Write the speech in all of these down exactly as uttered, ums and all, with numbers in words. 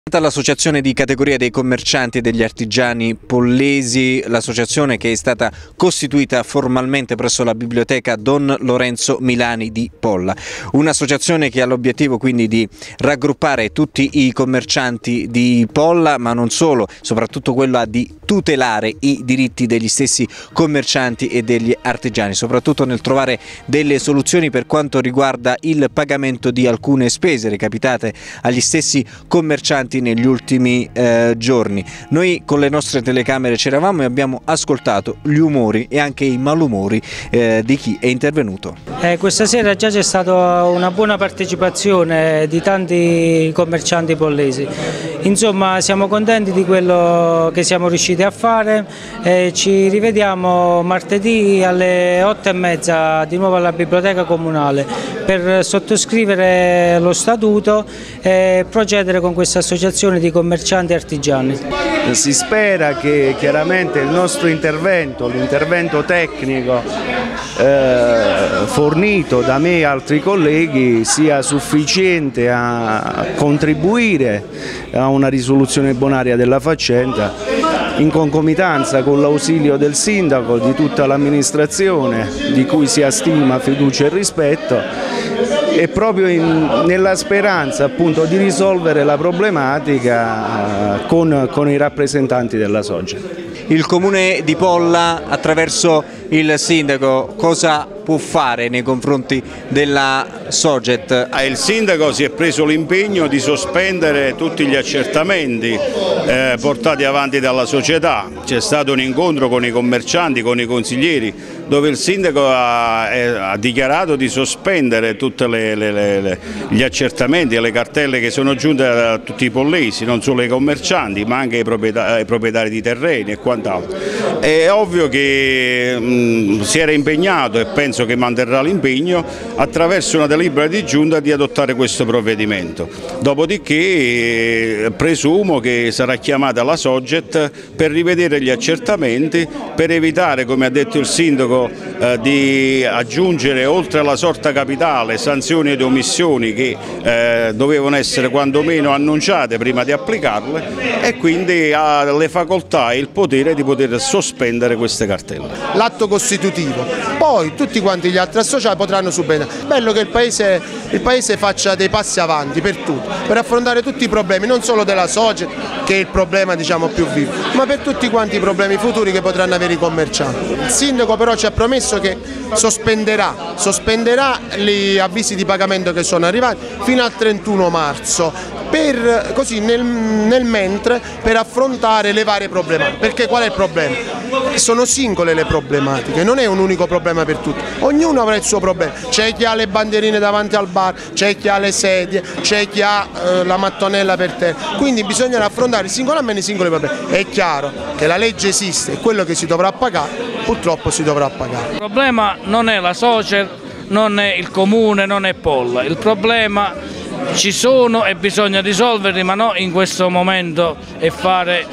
L'associazione di categoria dei commercianti e degli artigiani pollesi, l'associazione che è stata costituita formalmente presso la biblioteca Don Lorenzo Milani di Polla, un'associazione che ha l'obiettivo quindi di raggruppare tutti i commercianti di Polla, ma non solo, soprattutto quella di tutelare i diritti degli stessi commercianti e degli artigiani, soprattutto nel trovare delle soluzioni per quanto riguarda il pagamento di alcune spese recapitate agli stessi commercianti negli ultimi eh, giorni. Noi con le nostre telecamere c'eravamo e abbiamo ascoltato gli umori e anche i malumori eh, di chi è intervenuto. Eh, questa sera già c'è stata una buona partecipazione di tanti commercianti pollesi. Insomma, siamo contenti di quello che siamo riusciti a fare. Eh, ci rivediamo martedì alle otto e mezza di nuovo alla biblioteca comunale per sottoscrivere lo statuto e procedere con questa associazione di commercianti e artigiani. Si spera che chiaramente il nostro intervento, l'intervento tecnico eh, fornito da me e altri colleghi sia sufficiente a contribuire a una risoluzione bonaria della faccenda, in concomitanza con l'ausilio del sindaco, di tutta l'amministrazione di cui si ha stima, fiducia e rispetto, e proprio in, nella speranza appunto di risolvere la problematica con, con i rappresentanti della Soget. Il comune di Polla attraverso il sindaco cosa può fare nei confronti della Soget? Il sindaco si è preso l'impegno di sospendere tutti gli accertamenti eh, portati avanti dalla società. C'è stato un incontro con i commercianti, con i consiglieri, dove il sindaco ha, eh, ha dichiarato di sospendere tutti gli accertamenti e le cartelle che sono giunte da tutti i pollesi, non solo ai commercianti ma anche ai proprietari, ai proprietari di terreni e quant'altro. È ovvio che mh, si era impegnato, e penso che manterrà l'impegno, attraverso una delibera di giunta di adottare questo provvedimento. Dopodiché eh, presumo che sarà chiamata la Soget per rivedere gli accertamenti, per evitare, come ha detto il sindaco, eh, di aggiungere oltre alla sorta capitale sanzioni ed omissioni che eh, dovevano essere quantomeno annunciate prima di applicarle, e quindi ha le facoltà e il potere di poter sospendere queste cartelle. L'atto costitutivo, poi tutti quanti gli altri associati potranno subentrare. Bello che il paese, il paese faccia dei passi avanti per tutto, per affrontare tutti i problemi, non solo della Soget, che è il problema diciamo più vivo, ma per tutti quanti i problemi futuri che potranno avere i commercianti. Il sindaco però ci ha promesso che sospenderà, sospenderà gli avvisi di pagamento che sono arrivati fino al trentuno marzo, per, così nel, nel mentre, per affrontare le varie problematiche. Perché qual è il problema? Sono singole le problematiche, non è un unico problema per tutti, ognuno avrà il suo problema. C'è chi ha le bandierine davanti al bar, c'è chi ha le sedie, c'è chi ha eh, la mattonella per terra, quindi bisognerà affrontare singolarmente i singoli problemi. È chiaro che la legge esiste e quello che si dovrà pagare purtroppo si dovrà pagare. Il problema non è la Soget, non è il comune, non è Polla, il problema ci sono e bisogna risolverli, ma non in questo momento, e fare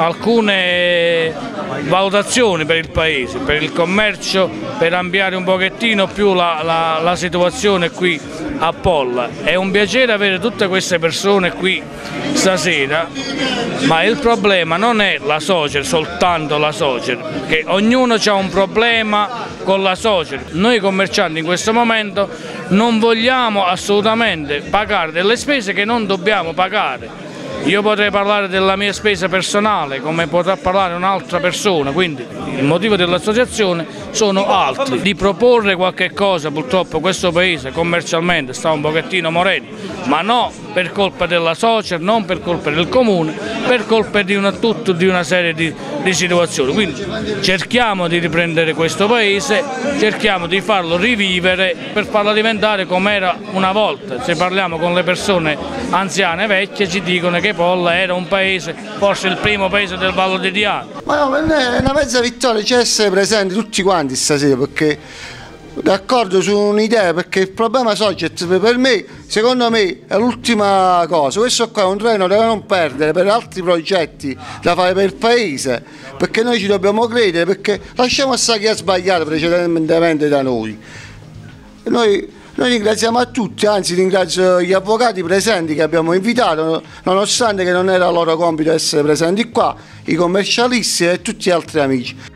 alcune valutazioni per il paese, per il commercio, per ampliare un pochettino più la, la, la situazione qui a Polla. È un piacere avere tutte queste persone qui stasera, ma il problema non è la Soget, soltanto la Soget, perché ognuno ha un problema con la Soget. Noi commercianti in questo momento non vogliamo assolutamente pagare delle spese che non dobbiamo pagare. Io potrei parlare della mia spesa personale come potrà parlare un'altra persona, quindi il motivo dell'associazione sono altri, di proporre qualche cosa. Purtroppo questo paese commercialmente sta un pochettino morendo, ma no per colpa della Soget, non per colpa del comune, per colpa di una, tutto, di una serie di, di situazioni. Quindi cerchiamo di riprendere questo paese, cerchiamo di farlo rivivere per farlo diventare come era una volta. Se parliamo con le persone anziane, vecchie, ci dicono che Polla era un paese, forse il primo paese del Vallo di Diano. Ma no, per me è una mezza vittoria, c'è essere presenti tutti quanti stasera, perché d'accordo su un'idea, perché il problema Soget per me, secondo me, è l'ultima cosa. Questo qua è un treno da non perdere per altri progetti da fare per il paese, perché noi ci dobbiamo credere, perché lasciamo stare chi ha sbagliato precedentemente da noi. Noi Noi ringraziamo a tutti, anzi ringrazio gli avvocati presenti che abbiamo invitato, nonostante che non era loro compito essere presenti qua, i commercialisti e tutti gli altri amici.